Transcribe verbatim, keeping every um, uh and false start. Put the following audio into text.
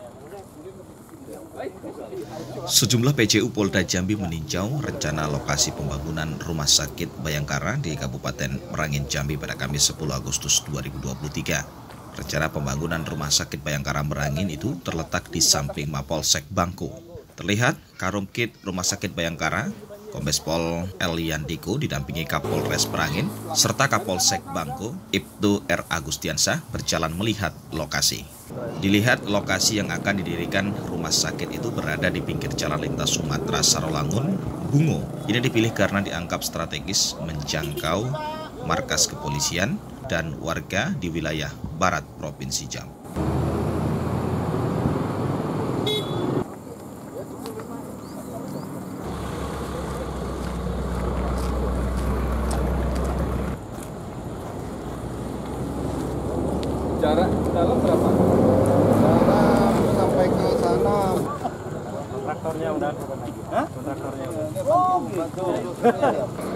Sejumlah P J U Polda Jambi meninjau rencana lokasi pembangunan Rumah Sakit Bayangkara di Kabupaten Merangin, Jambi pada Kamis sepuluh Agustus dua ribu dua puluh tiga. Rencana pembangunan Rumah Sakit Bayangkara Merangin itu terletak di samping Mapolsek Bangko. Terlihat Karumkit Rumah Sakit Bayangkara, Kombes Pol Eliandiko didampingi Kapolres Merangin, serta Kapolsek Bangko, Ibtu R. Agustiansah berjalan melihat lokasi. Dilihat lokasi yang akan didirikan rumah sakit itu berada di pinggir jalan lintas Sumatera Sarolangun, Bungo. Ini dipilih karena dianggap strategis menjangkau markas kepolisian dan warga di wilayah barat Provinsi Jambi. Jarak dalam berapa? Jarak sampai ke sana. Kontraktornya udah? Hah? Kontraktornya udah? Oh, gitu.